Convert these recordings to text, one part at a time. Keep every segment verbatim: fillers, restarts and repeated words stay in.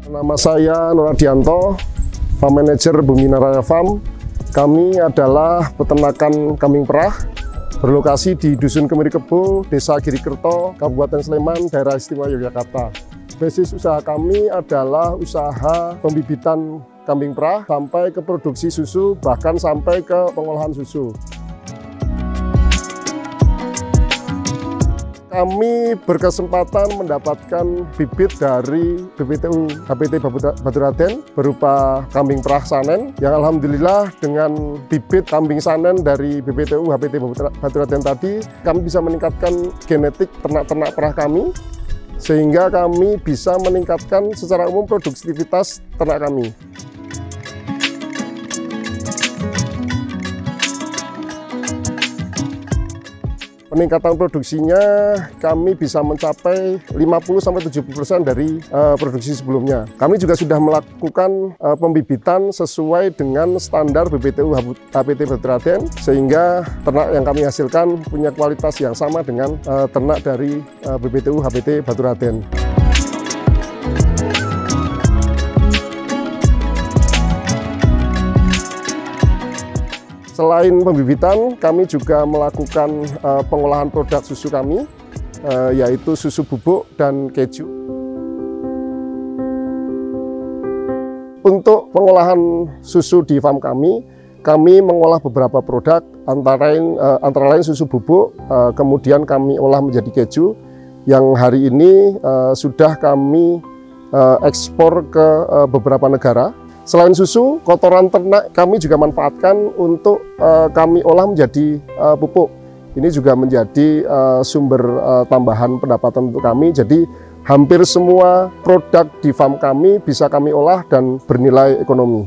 Nama saya Nur Adianto, Farm Manager Bumi Naraya Farm. Kami adalah peternakan kambing perah, berlokasi di Dusun Kemiri Kebo, Desa Girikerto, Kabupaten Sleman, Daerah Istimewa Yogyakarta. Basis usaha kami adalah usaha pembibitan kambing perah sampai ke produksi susu, bahkan sampai ke pengolahan susu. Kami berkesempatan mendapatkan bibit dari B P T U H P T Baturaden berupa kambing perah Sanen, yang alhamdulillah dengan bibit kambing Sanen dari B P T U H P T Baturaden tadi, kami bisa meningkatkan genetik ternak-ternak perah kami, sehingga kami bisa meningkatkan secara umum produktivitas ternak kami. Peningkatan produksinya kami bisa mencapai lima puluh sampai tujuh puluh persen dari uh, produksi sebelumnya. Kami juga sudah melakukan uh, pembibitan sesuai dengan standar B P T U H P T Baturaden, sehingga ternak yang kami hasilkan punya kualitas yang sama dengan uh, ternak dari uh, B P T U H P T Baturaden. Selain pembibitan, kami juga melakukan uh, pengolahan produk susu kami, uh, yaitu susu bubuk dan keju. Untuk pengolahan susu di farm kami, kami mengolah beberapa produk, antara lain, uh, antara lain susu bubuk, uh, kemudian kami olah menjadi keju, yang hari ini uh, sudah kami uh, ekspor ke uh, beberapa negara. Selain susu, kotoran ternak kami juga manfaatkan untuk uh, kami olah menjadi uh, pupuk. Ini juga menjadi uh, sumber uh, tambahan pendapatan untuk kami. Jadi hampir semua produk di farm kami bisa kami olah dan bernilai ekonomi.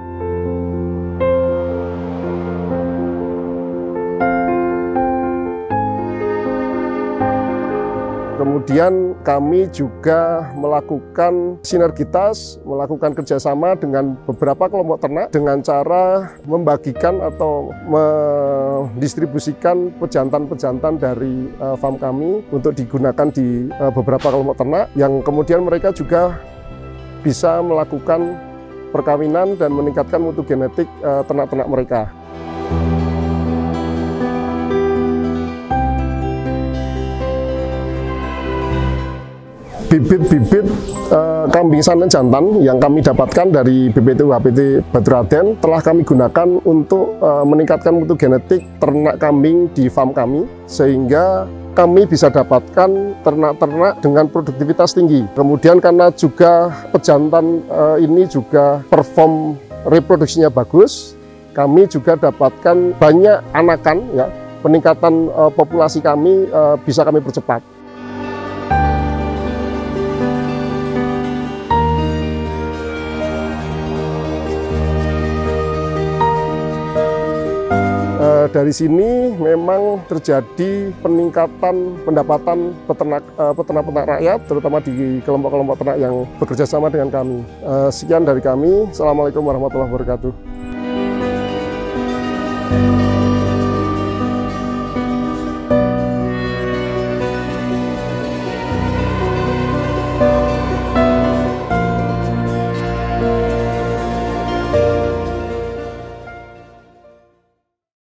Kemudian kami juga melakukan sinergitas, melakukan kerjasama dengan beberapa kelompok ternak dengan cara membagikan atau mendistribusikan pejantan-pejantan dari uh, farm kami untuk digunakan di uh, beberapa kelompok ternak, yang kemudian mereka juga bisa melakukan perkawinan dan meningkatkan mutu genetik uh, ternak-ternak mereka. Bibit-bibit uh, kambing Sanen jantan yang kami dapatkan dari B P T U H P T Baturaden telah kami gunakan untuk uh, meningkatkan mutu genetik ternak kambing di farm kami, sehingga kami bisa dapatkan ternak-ternak dengan produktivitas tinggi. Kemudian karena juga pejantan uh, ini juga perform reproduksinya bagus, kami juga dapatkan banyak anakan, ya, peningkatan uh, populasi kami uh, bisa kami percepat. Dari sini memang terjadi peningkatan pendapatan peternak-peternak rakyat, terutama di kelompok-kelompok ternak yang bekerja sama dengan kami. Sekian dari kami. Assalamualaikum warahmatullahi wabarakatuh.